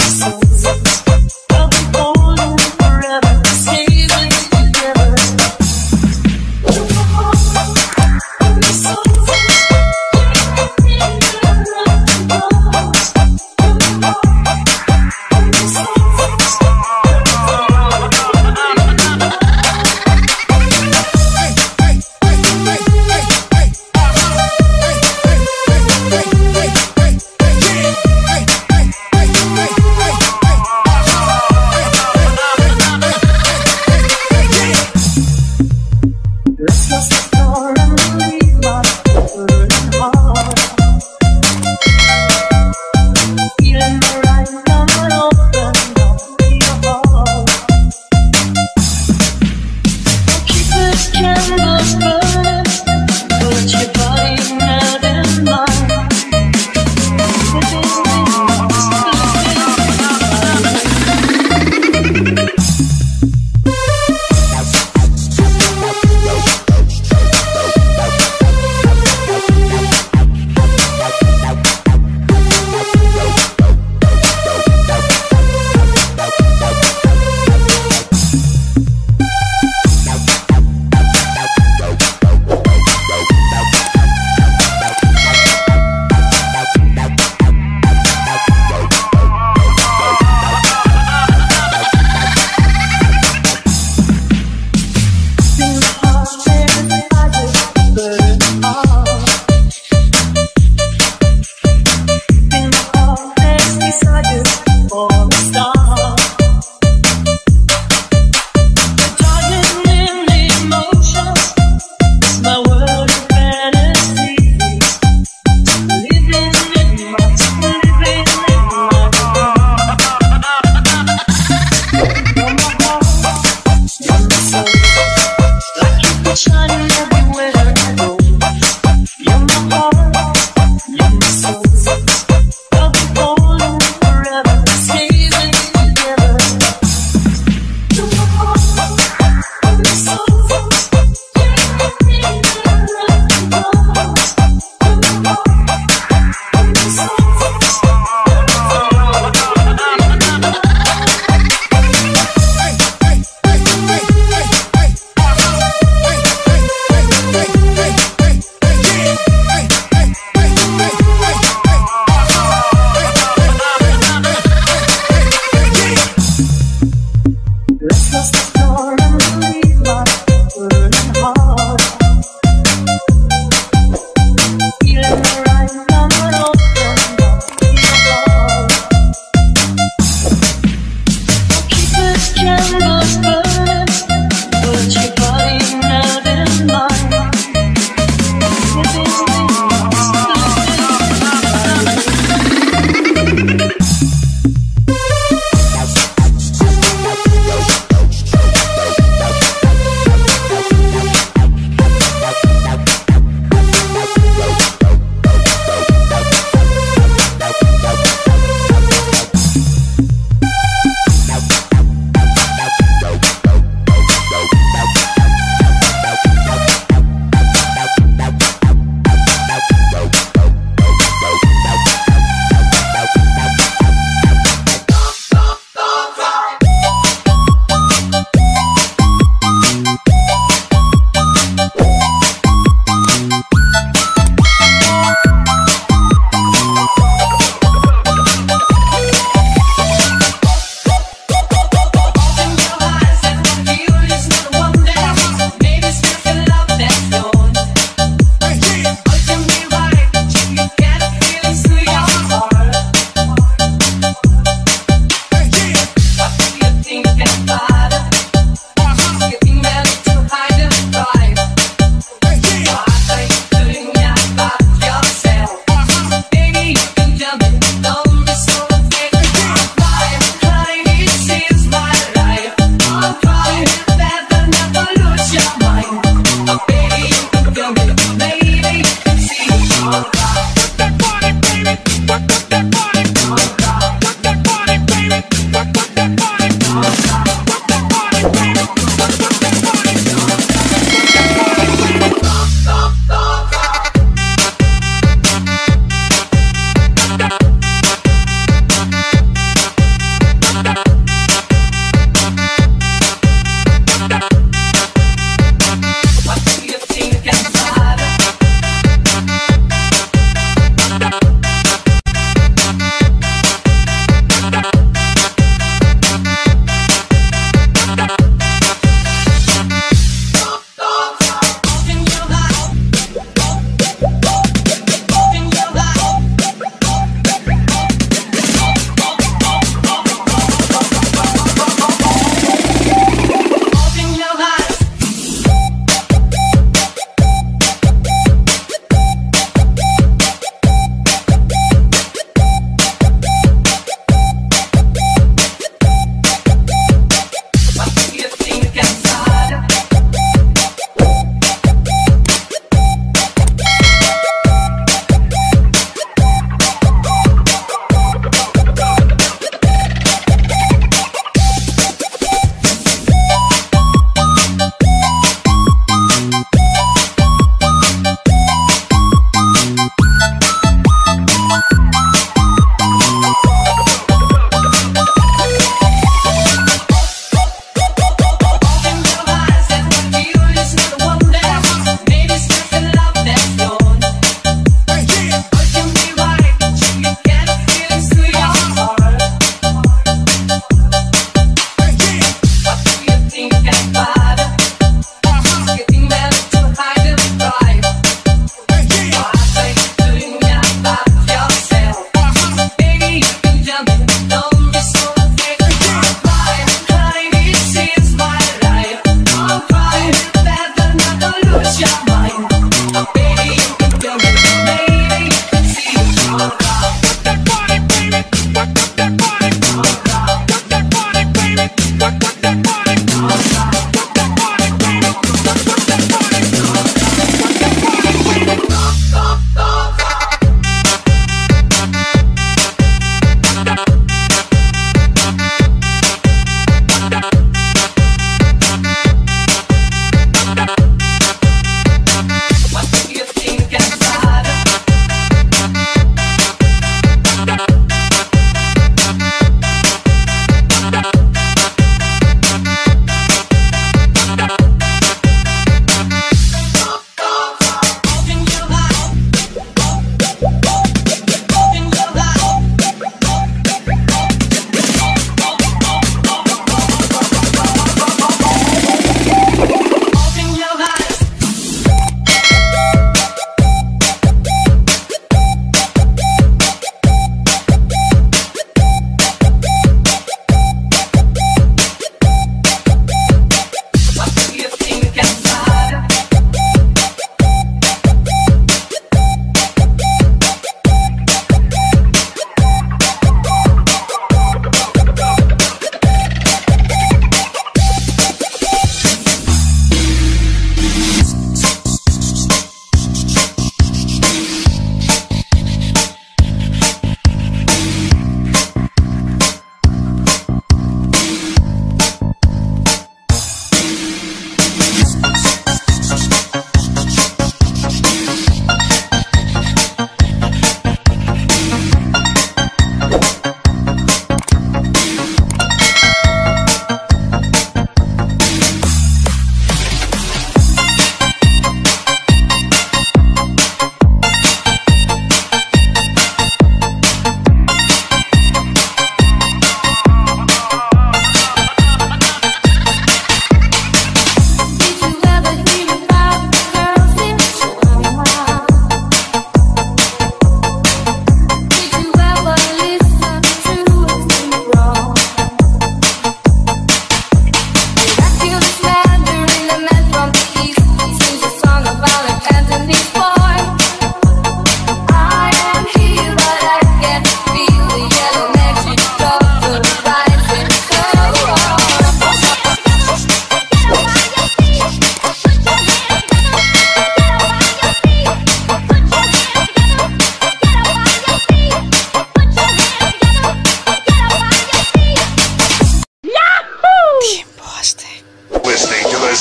Stay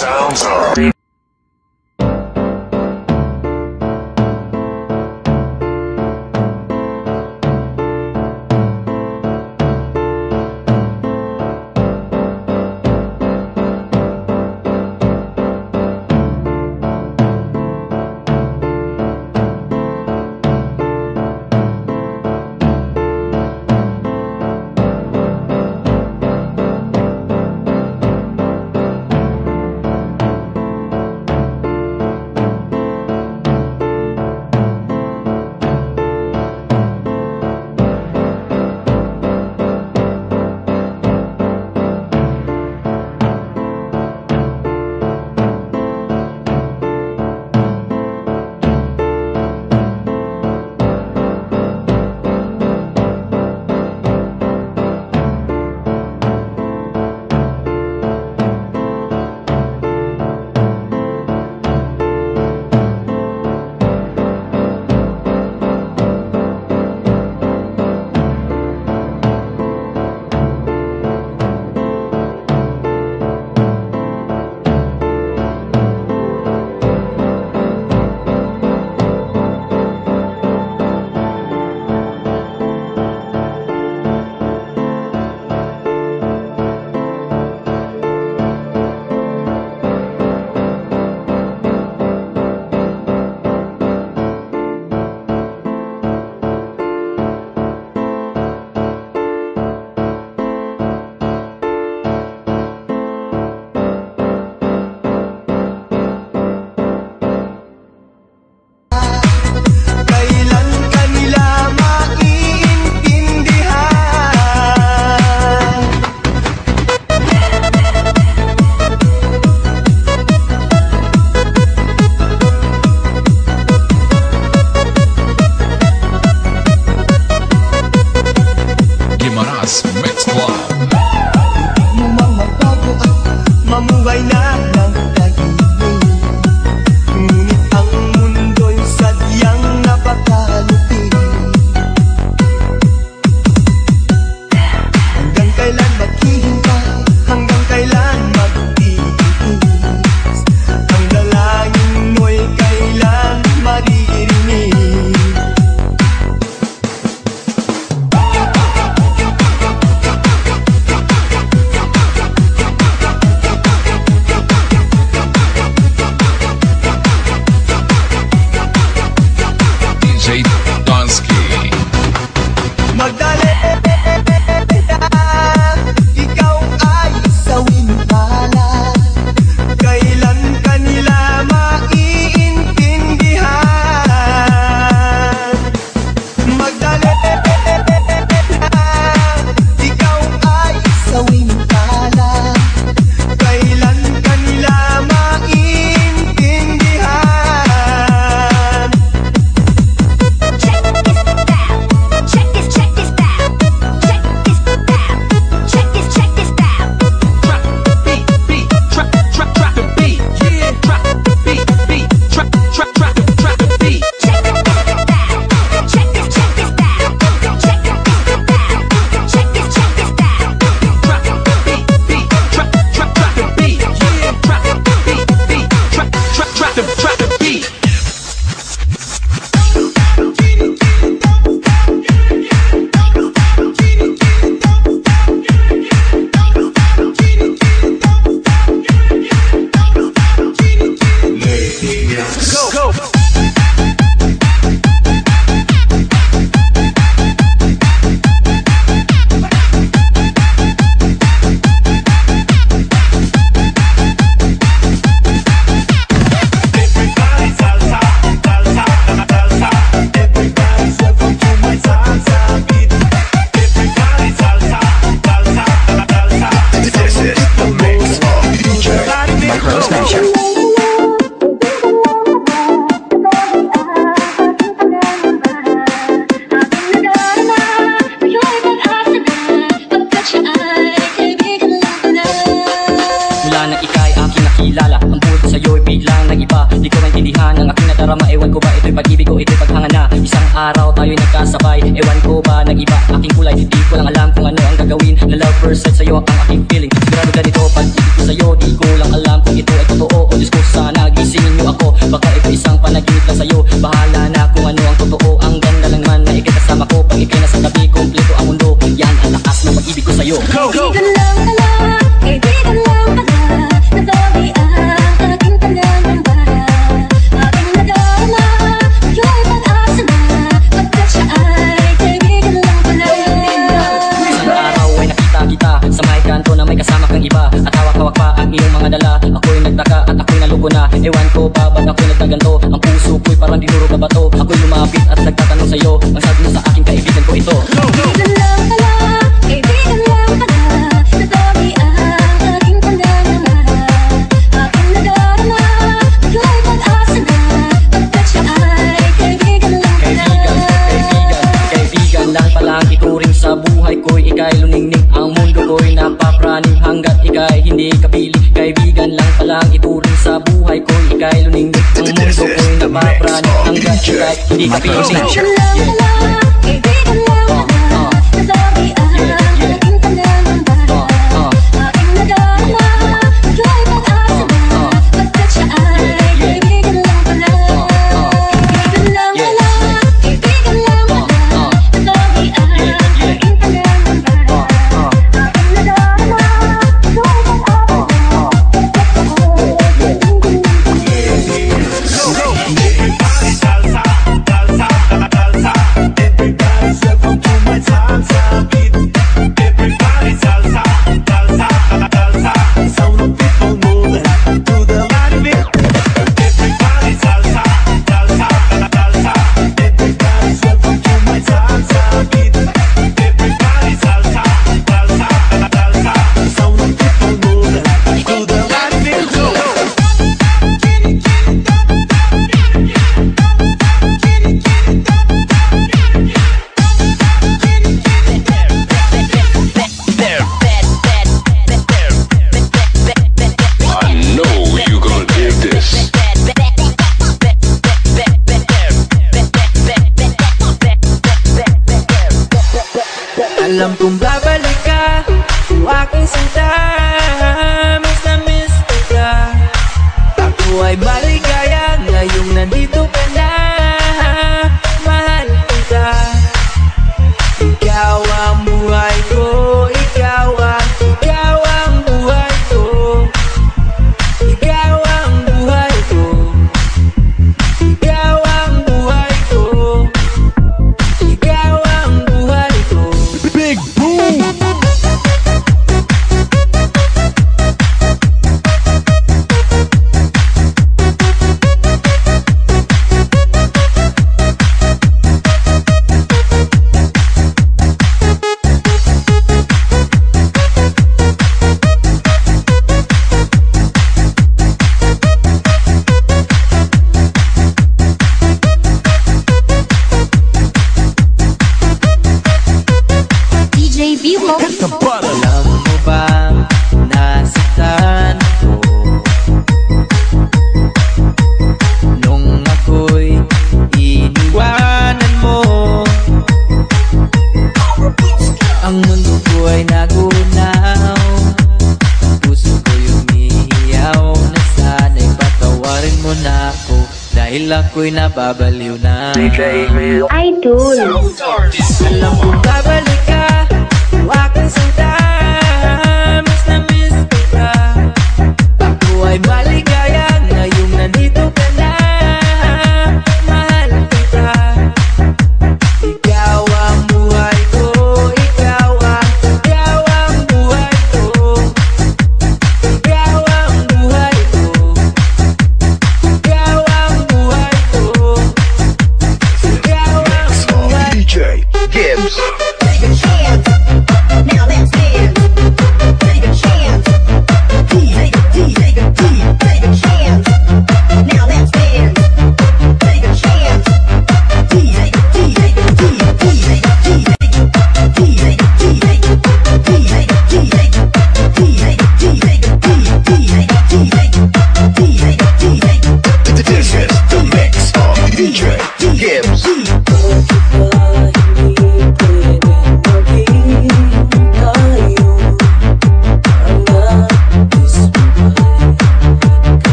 sounds are. first sight sa'yo ang aking feeling. Sigurado ganito pag-ibig ko sa'yo, di ko lang alam kung ito ay totoo o Diyos ko sana gisingin niyo ako. Baka ito isang panaginip lang sa'yo, bahala na kung ano ang totoo. Ang ganda lang man na ikay kasama ko, pag ikay nasa tabi, kompleto ang mundo. Yan ang lakas ng pag-ibig ko sa'yo. Kaibigan lang pala, kaibigan lang pala, nagabi ang aking panangamba. Aking nadarama, ngayon pag-asa na, pagkat siya ay kaibigan lang pala. Isang araw ay nakita kita sa may kanto na may kasama kang iba, at hawak-hawak pa ang iyong mga dala. Ako'y nagtaka at ako'y nalugo na, ewan ko ba ba't ako'y nagtaganto. Ang puso ko'y parang dinurog na bato. Ako'y lumapit at nagtatanong sa'yo, ang sabi mo sa aking kaibigan ko ito. Kaibigan lang pala, kaibigan lang pala, nagabi ang aking panangamba. Aking nadarama, ngayon pag-asa na, pagkat siya ay kaibigan lang pala. Kaibigan lang pala ang ituring sa buhay ko'y ika'y luningning. Ang mundo ko'y napapraning hanggat ika'y hindi kapili. Kaibigan lang pala ang ituring sa buhay ko'y ika'y luningning. Ang mundo ko'y napapraning hanggat ika'y hindi kapili. Kaibigan lang pala, kaibigan lang pala, nagabi ang aking panangamba. Aking nadarama, ngayon pag-asa na, pagkat siya ay kaibigan lang pala. Kaibigan lang pala, kaibigan lang pala, nagabi ang aking panangamba. Aking nadarama, ngayon pag-asa na, alam kong babalik ka, o aking sinta, miss na miss kita. Ako ay maligaya ngayong nandito ka na, mahal kita. Ikaw ang buhay ko, ikaw ang buhay ko. Ikaw ang buhay ko, ikaw ang buhay ko. Ikaw ang buhay ko. Big boom! DJ Vivo. Hit the button! Alam mo bang nasaktan ko nung ako'y iniwanan mo? Ang mundo ko ay nagunaw, ang puso ko'y umihiyaw, na sana'y patawarin mo na ako, dahil ako'y nababaliw na. Idol. Alam kong babalik ka, o aking sinta, miss na miss kita. Ako ay maligaya ngayong nandito ka na, mahal kita. Ikaw ang buhay ko, ikaw ang buhay ko. Ikaw ang buhay ko, ikaw ang buhay ko. Ikaw ang buhay ko. DJ Gibbs.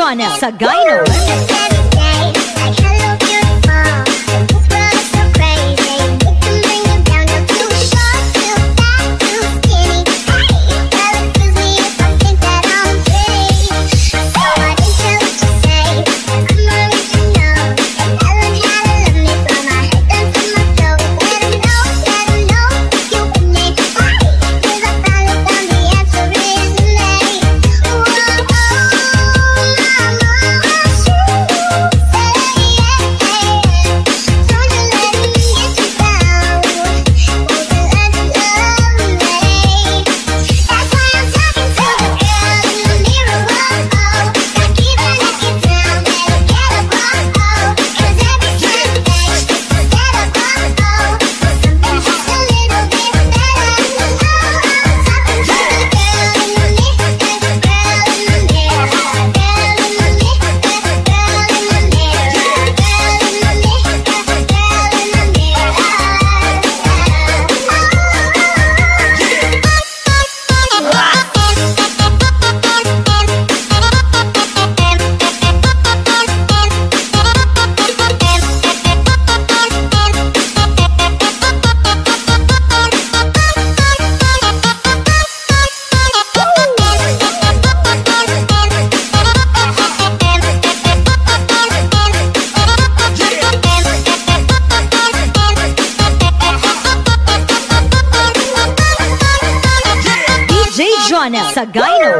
Jonel Sagayno. Jonel Sagayno.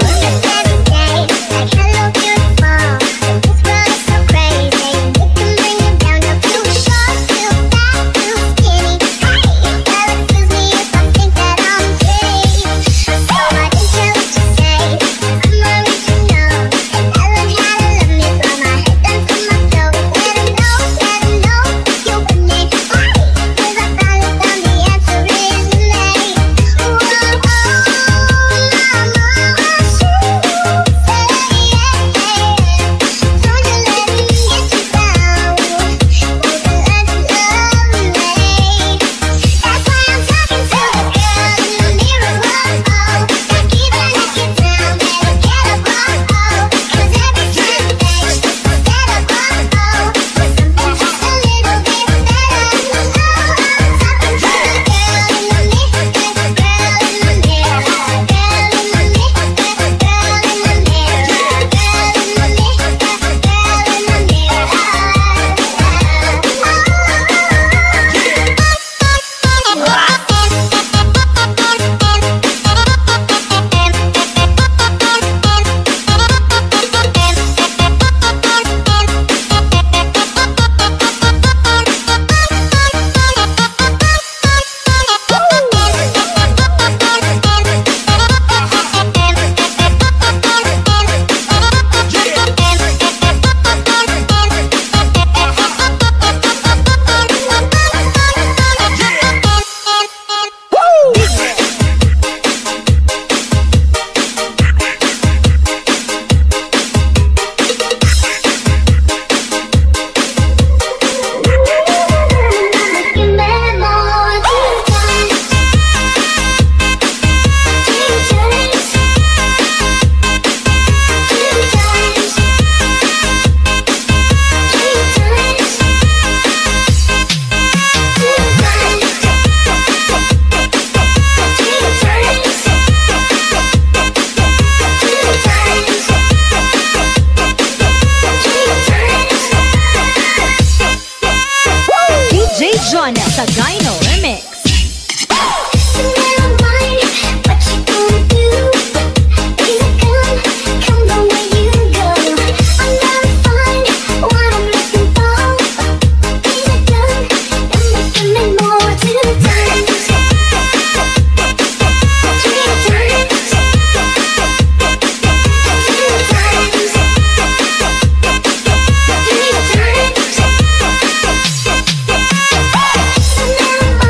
Jonel Sagayno Remix. Never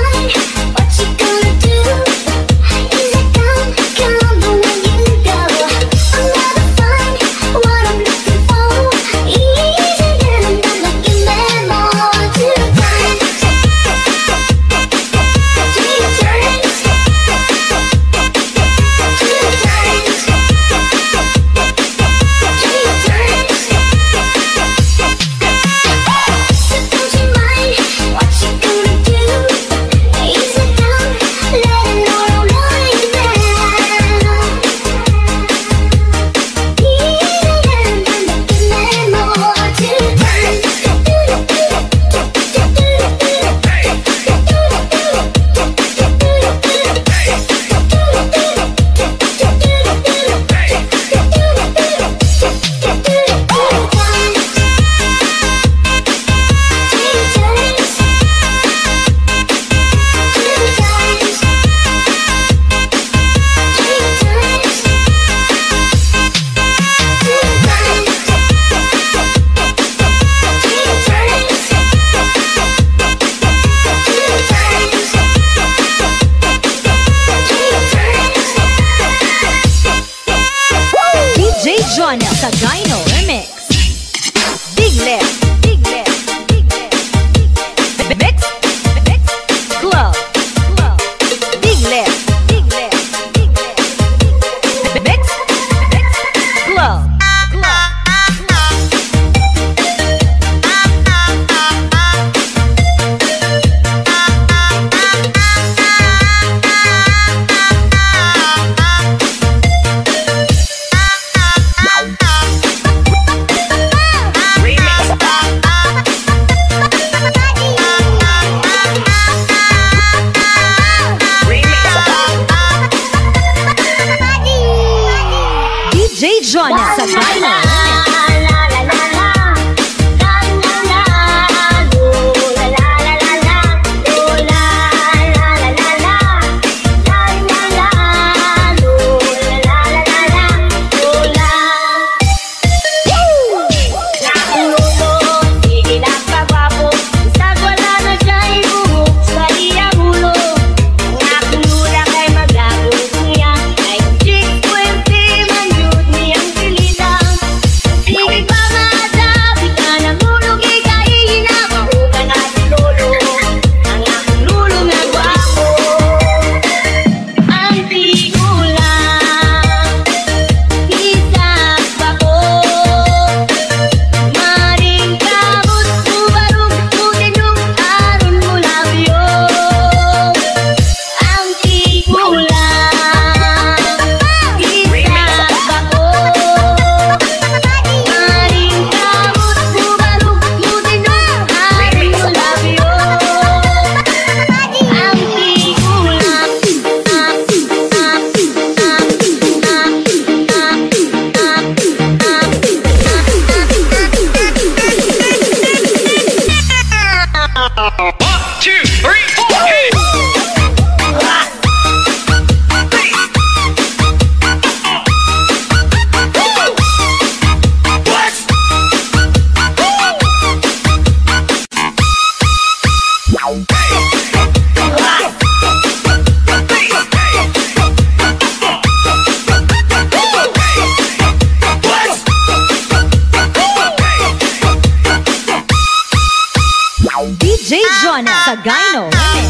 Sagayno.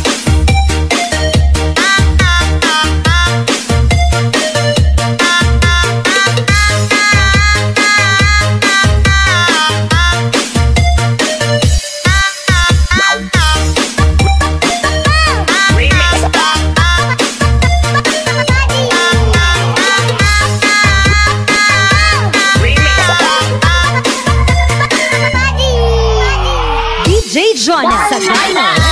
DJ Jonah Sagayno.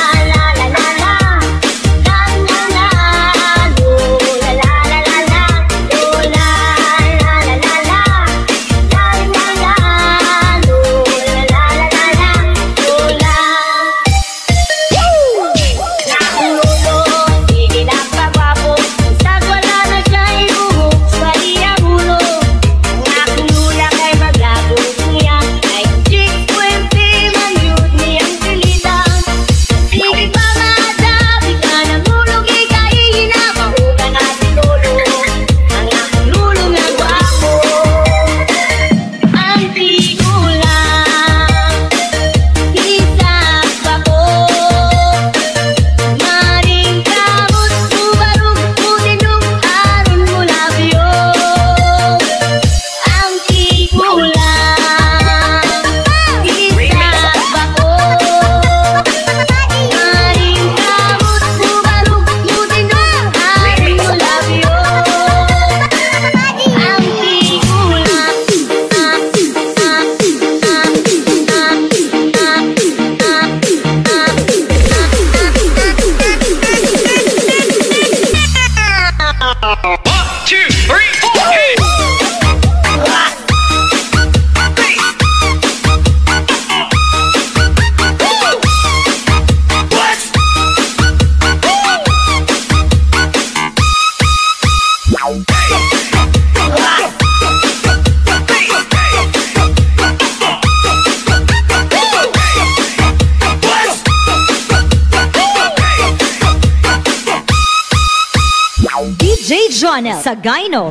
DJ Jonah Sagayno.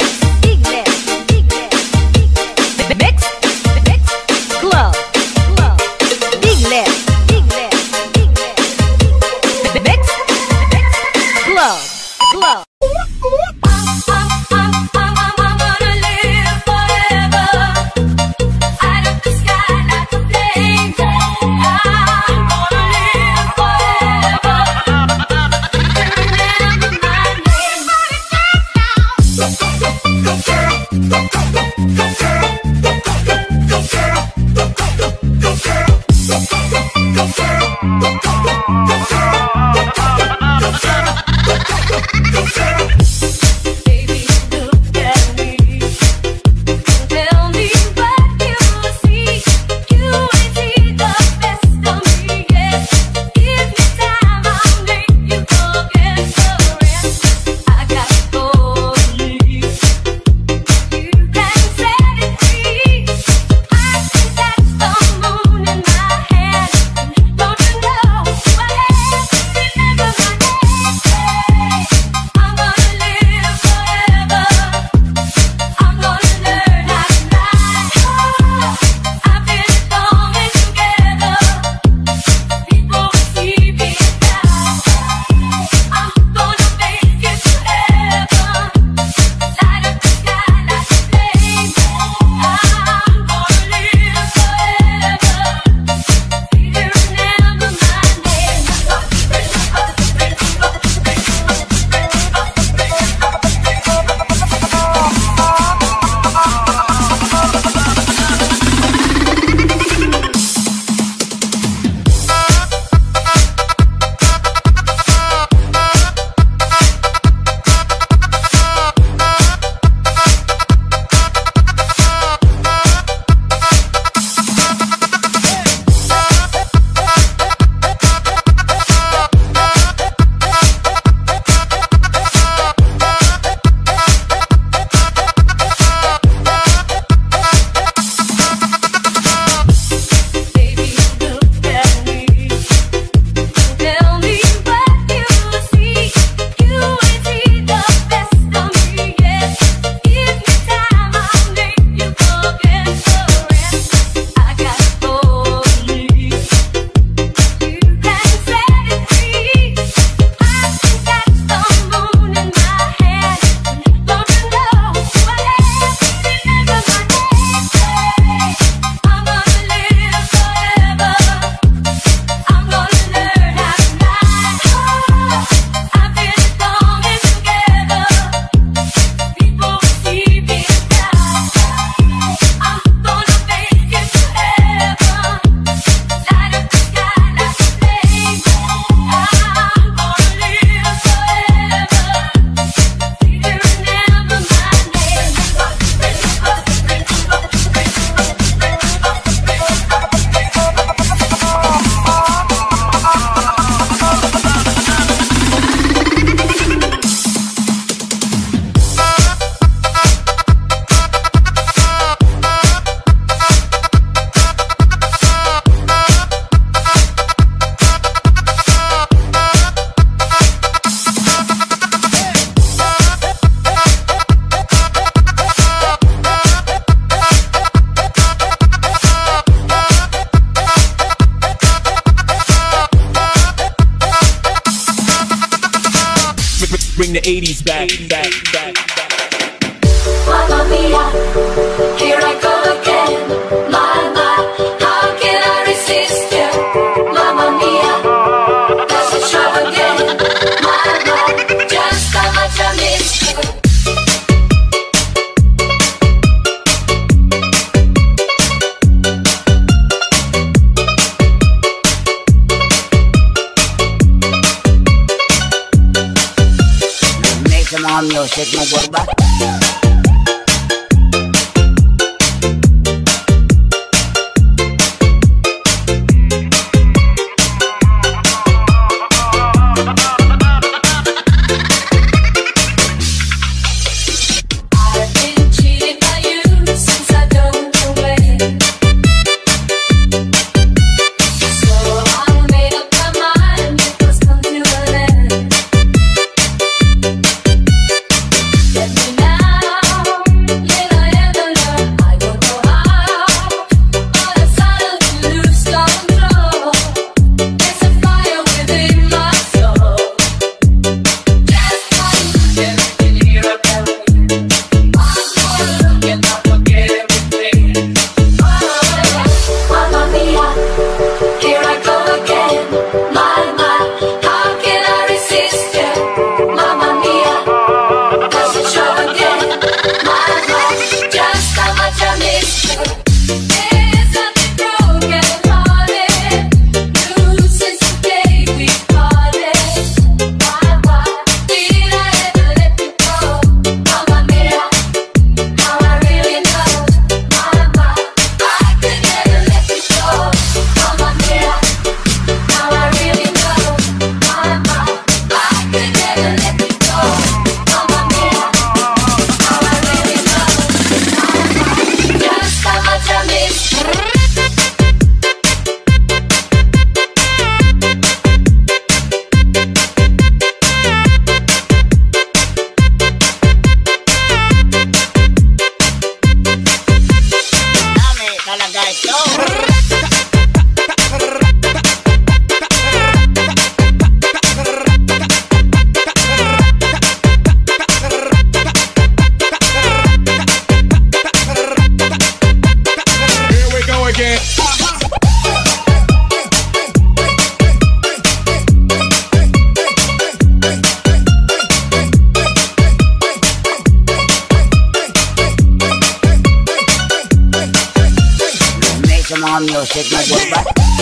Mix Club. Mix Club. Go, go, go. bring the 80s back. Mamma mia, here I go again. My, how can I resist you? Mamma mia, that's the show again. My, just how much I miss you. Make some more music, mo borba. I've been cheated by you since I don't know when. So I made up my mind it must come to an end. Let me now, little ever learn. I don't know how, but I suddenly lose control. There's a fire within my soul. Just one look everything here about you. One more look and I'll forget everything. Mamma mia, here I go again. My, how can I resist you? Mamma mia, does it show again? My, just how much I miss you. There's nothing broken hearted. New since the day we parted. Why did I ever let you go? Mamma mia, how I really know. Mama, I could never let you go. Mamma mia, how I really know. Mama, I could never let you go. Mamma mia, how I really know. Mama, just how much I miss you. Dami talaga ito. Here we go again. Make some more music, mo borba.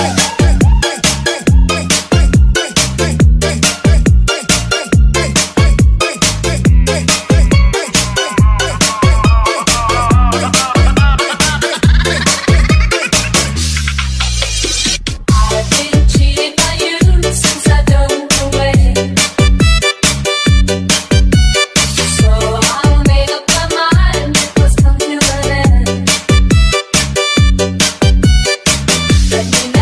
I've been cheated by you since I don't know when. So I made up my mind it must come to an end. Let me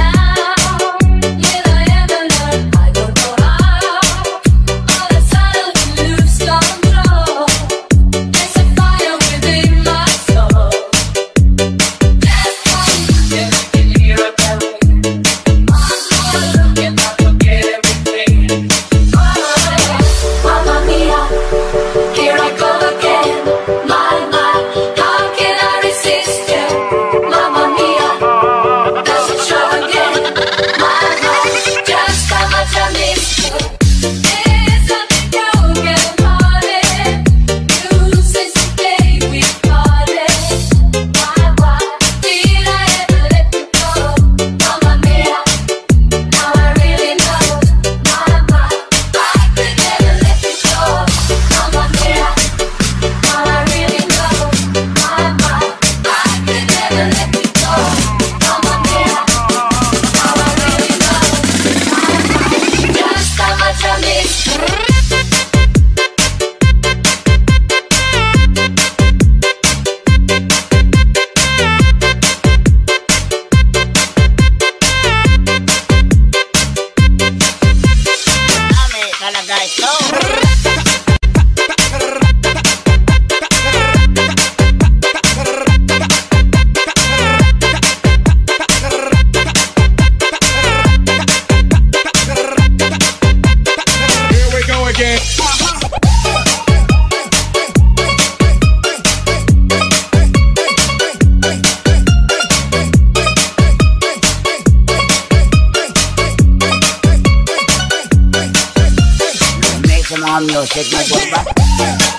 mga music na burbas.